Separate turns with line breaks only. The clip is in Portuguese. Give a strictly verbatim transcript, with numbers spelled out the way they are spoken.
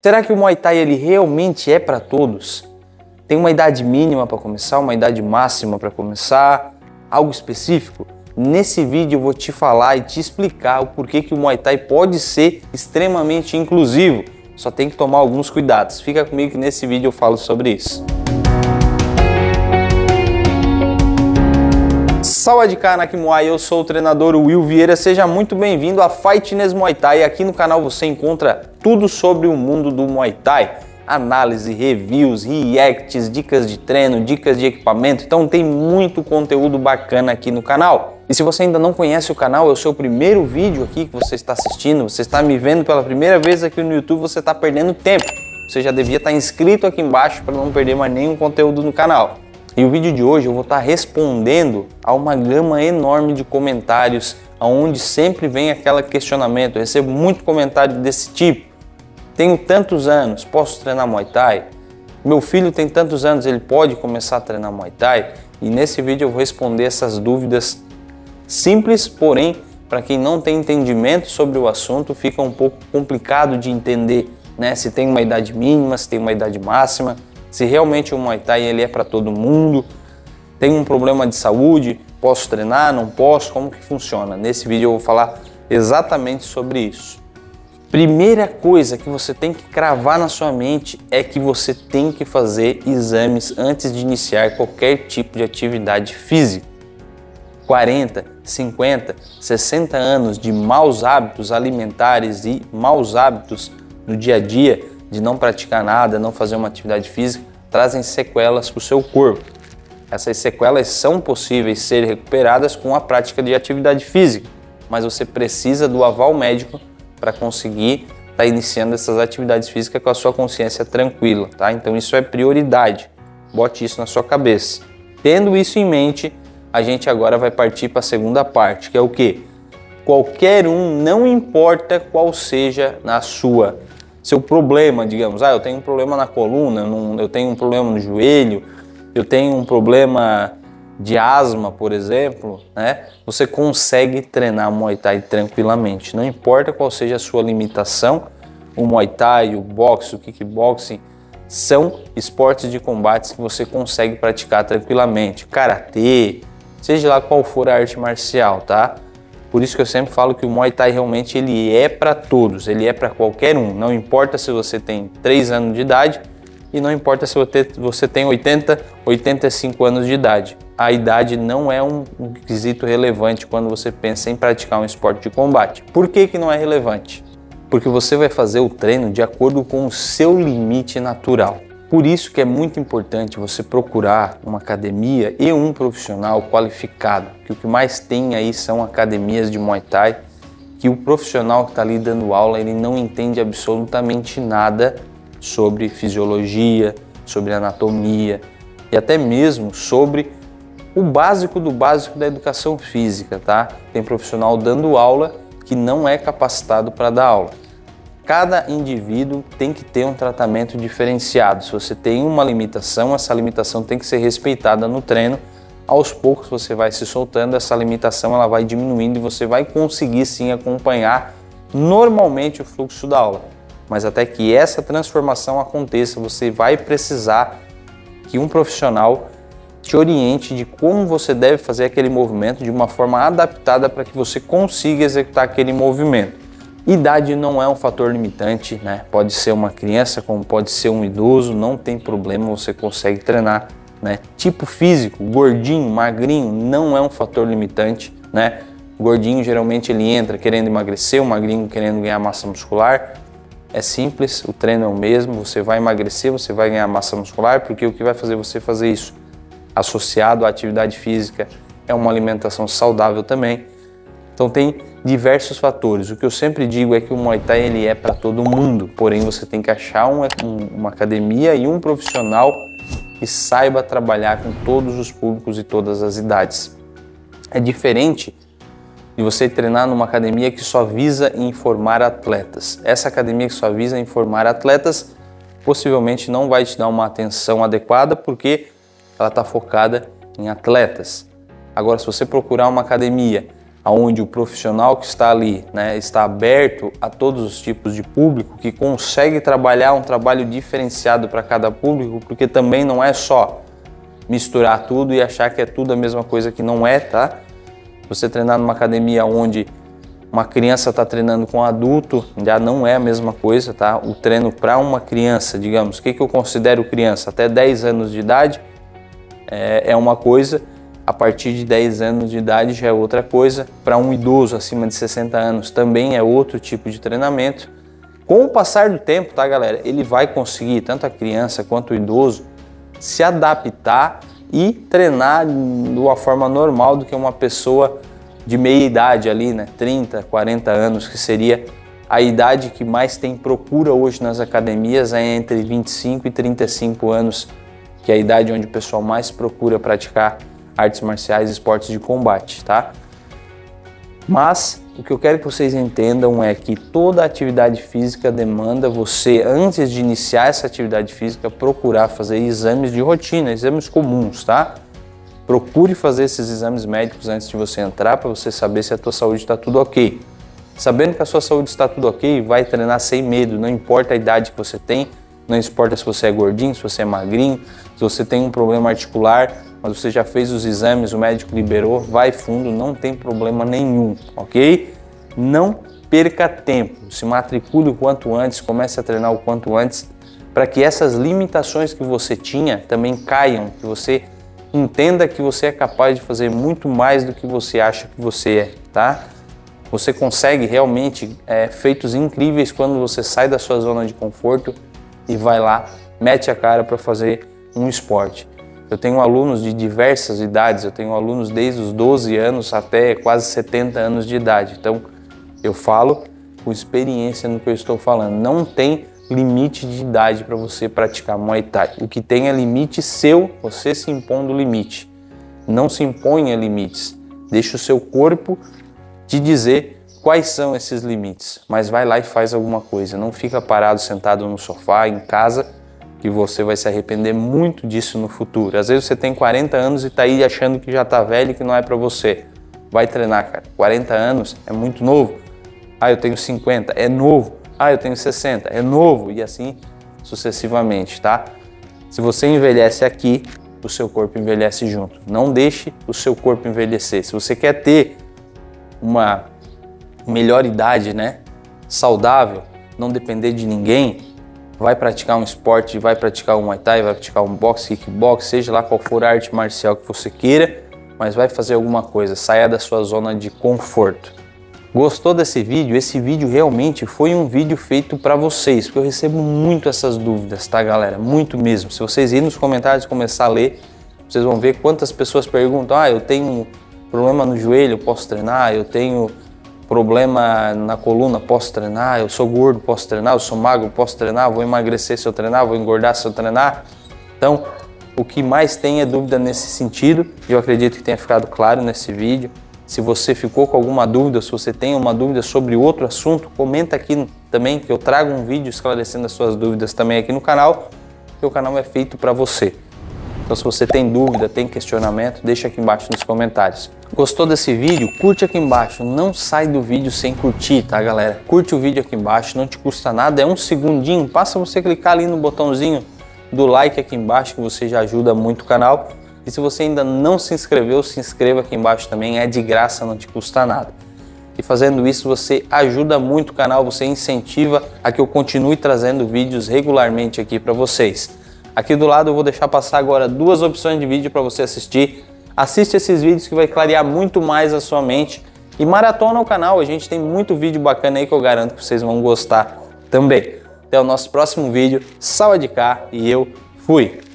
Será que o Muay Thai ele realmente é para todos? Tem uma idade mínima para começar, uma idade máxima para começar, algo específico? Nesse vídeo eu vou te falar e te explicar o porquê que o Muay Thai pode ser extremamente inclusivo. Só tem que tomar alguns cuidados. Fica comigo que nesse vídeo eu falo sobre isso. Sawadee Anak Muay, eu sou o treinador Will Vieira, seja muito bem-vindo a Fightness Muay Thai. Aqui no canal você encontra tudo sobre o mundo do Muay Thai. Análise, reviews, reacts, dicas de treino, dicas de equipamento, então tem muito conteúdo bacana aqui no canal. E se você ainda não conhece o canal, é o seu primeiro vídeo aqui que você está assistindo, você está me vendo pela primeira vez aqui no YouTube, você está perdendo tempo. Você já devia estar inscrito aqui embaixo para não perder mais nenhum conteúdo no canal. E o vídeo de hoje eu vou estar respondendo a uma gama enorme de comentários, onde sempre vem aquele questionamento. Eu recebo muito comentário desse tipo. Tenho tantos anos, posso treinar Muay Thai? Meu filho tem tantos anos, ele pode começar a treinar Muay Thai? E nesse vídeo eu vou responder essas dúvidas simples, porém, para quem não tem entendimento sobre o assunto, fica um pouco complicado de entender, né? Se tem uma idade mínima, se tem uma idade máxima, se realmente o Muay Thai ele é para todo mundo, tem um problema de saúde, posso treinar, não posso, como que funciona? Nesse vídeo eu vou falar exatamente sobre isso. Primeira coisa que você tem que cravar na sua mente é que você tem que fazer exames antes de iniciar qualquer tipo de atividade física. quarenta, cinquenta, sessenta anos de maus hábitos alimentares e maus hábitos no dia a dia, de não praticar nada, não fazer uma atividade física, trazem sequelas para o seu corpo. Essas sequelas são possíveis ser recuperadas com a prática de atividade física, mas você precisa do aval médico para conseguir estar tá iniciando essas atividades físicas com a sua consciência tranquila, tá? Então isso é prioridade, bote isso na sua cabeça. Tendo isso em mente, a gente agora vai partir para a segunda parte, que é o que? Qualquer um, não importa qual seja a sua seu problema, digamos, ah, eu tenho um problema na coluna, eu tenho um problema no joelho, eu tenho um problema de asma, por exemplo, né? Você consegue treinar Muay Thai tranquilamente, não importa qual seja a sua limitação. O Muay Thai, o boxe, o kickboxing são esportes de combate que você consegue praticar tranquilamente, karatê, seja lá qual for a arte marcial, tá? Por isso que eu sempre falo que o Muay Thai realmente ele é para todos, ele é para qualquer um. Não importa se você tem três anos de idade e não importa se você tem oitenta, oitenta e cinco anos de idade. A idade não é um quesito relevante quando você pensa em praticar um esporte de combate. Por que que não é relevante? Porque você vai fazer o treino de acordo com o seu limite natural. Por isso que é muito importante você procurar uma academia e um profissional qualificado, que o que mais tem aí são academias de Muay Thai, que o profissional que está ali dando aula, ele não entende absolutamente nada sobre fisiologia, sobre anatomia e até mesmo sobre o básico do básico da educação física, tá? Tem profissional dando aula que não é capacitado para dar aula. Cada indivíduo tem que ter um tratamento diferenciado. Se você tem uma limitação, essa limitação tem que ser respeitada no treino. Aos poucos você vai se soltando, essa limitação ela vai diminuindo e você vai conseguir sim acompanhar normalmente o fluxo da aula. Mas até que essa transformação aconteça, você vai precisar que um profissional te oriente de como você deve fazer aquele movimento de uma forma adaptada para que você consiga executar aquele movimento. Idade não é um fator limitante, né? Pode ser uma criança, como pode ser um idoso, não tem problema, você consegue treinar, né? Tipo físico, gordinho, magrinho, não é um fator limitante, né? O gordinho geralmente ele entra querendo emagrecer, o magrinho querendo ganhar massa muscular. É simples, o treino é o mesmo, você vai emagrecer, você vai ganhar massa muscular, porque o que vai fazer você fazer isso? Associado à atividade física, é uma alimentação saudável também. Então tem diversos fatores. O que eu sempre digo é que o Muay Thai ele é para todo mundo, porém você tem que achar uma, uma academia e um profissional que saiba trabalhar com todos os públicos e todas as idades. É diferente de você treinar numa academia que só visa informar atletas. Essa academia que só visa informar atletas possivelmente não vai te dar uma atenção adequada porque ela está focada em atletas. Agora, se você procurar uma academia onde o profissional que está ali, né, está aberto a todos os tipos de público, que consegue trabalhar um trabalho diferenciado para cada público, porque também não é só misturar tudo e achar que é tudo a mesma coisa, que não é, tá? Você treinar numa academia onde uma criança está treinando com um adulto, já não é a mesma coisa, tá? O treino para uma criança, digamos, o que, que eu considero criança? Até dez anos de idade é, é uma coisa, a partir de dez anos de idade já é outra coisa. Para um idoso acima de sessenta anos também é outro tipo de treinamento. Com o passar do tempo, tá, galera, ele vai conseguir, tanto a criança quanto o idoso, se adaptar e treinar de uma forma normal do que uma pessoa de meia idade ali, né, trinta, quarenta anos, que seria a idade que mais tem procura hoje nas academias, é entre vinte e cinco e trinta e cinco anos, que é a idade onde o pessoal mais procura praticar artes marciais e esportes de combate, tá? Mas o que eu quero que vocês entendam é que toda atividade física demanda você, antes de iniciar essa atividade física, procurar fazer exames de rotina, exames comuns, tá? Procure fazer esses exames médicos antes de você entrar, para você saber se a tua saúde está tudo ok. Sabendo que a sua saúde está tudo ok, vai treinar sem medo, não importa a idade que você tem, não importa se você é gordinho, se você é magrinho, se você tem um problema articular, mas você já fez os exames, o médico liberou, vai fundo, não tem problema nenhum, ok? Não perca tempo, se matricule o quanto antes, comece a treinar o quanto antes, para que essas limitações que você tinha também caiam, que você entenda que você é capaz de fazer muito mais do que você acha que você é, tá? Você consegue realmente é, feitos incríveis quando você sai da sua zona de conforto e vai lá, mete a cara para fazer um esporte. Eu tenho alunos de diversas idades, eu tenho alunos desde os doze anos até quase setenta anos de idade. Então, eu falo com experiência no que eu estou falando. Não tem limite de idade para você praticar Muay Thai. O que tem é limite seu, você se impondo limite. Não se imponha limites. Deixa o seu corpo te dizer quais são esses limites. Mas vai lá e faz alguma coisa. Não fica parado, sentado no sofá, em casa, que você vai se arrepender muito disso no futuro. Às vezes você tem quarenta anos e tá aí achando que já tá velho e que não é para você. Vai treinar, cara. quarenta anos é muito novo. Ah, eu tenho cinquenta, é novo. Ah, eu tenho sessenta, é novo. E assim sucessivamente, tá? Se você envelhece aqui, o seu corpo envelhece junto. Não deixe o seu corpo envelhecer. Se você quer ter uma melhor idade, né, saudável, não depender de ninguém, vai praticar um esporte, vai praticar um Muay Thai, vai praticar um boxe, kickbox, seja lá qual for a arte marcial que você queira, mas vai fazer alguma coisa, saia da sua zona de conforto. Gostou desse vídeo? Esse vídeo realmente foi um vídeo feito para vocês, porque eu recebo muito essas dúvidas, tá, galera? Muito mesmo. Se vocês irem nos comentários e começar a ler, vocês vão ver quantas pessoas perguntam: ah, eu tenho problema no joelho, posso treinar? Eu tenho problema na coluna, posso treinar? Eu sou gordo, posso treinar? Eu sou magro, posso treinar? Vou emagrecer se eu treinar? Vou engordar se eu treinar? Então, o que mais tem é dúvida nesse sentido. Eu acredito que tenha ficado claro nesse vídeo. Se você ficou com alguma dúvida, se você tem uma dúvida sobre outro assunto, comenta aqui também, que eu trago um vídeo esclarecendo as suas dúvidas também aqui no canal, porque o canal é feito para você. Então, se você tem dúvida, tem questionamento, deixa aqui embaixo nos comentários. Gostou desse vídeo? Curte aqui embaixo. Não sai do vídeo sem curtir, tá, galera? Curte o vídeo aqui embaixo, não te custa nada, é um segundinho. Basta você clicar ali no botãozinho do like aqui embaixo, que você já ajuda muito o canal. E se você ainda não se inscreveu, se inscreva aqui embaixo também, é de graça, não te custa nada. E fazendo isso, você ajuda muito o canal, você incentiva a que eu continue trazendo vídeos regularmente aqui para vocês. Aqui do lado eu vou deixar passar agora duas opções de vídeo para você assistir. Assiste esses vídeos que vai clarear muito mais a sua mente. E maratona o canal, a gente tem muito vídeo bacana aí que eu garanto que vocês vão gostar também. Até o nosso próximo vídeo, saúde de cá e eu fui!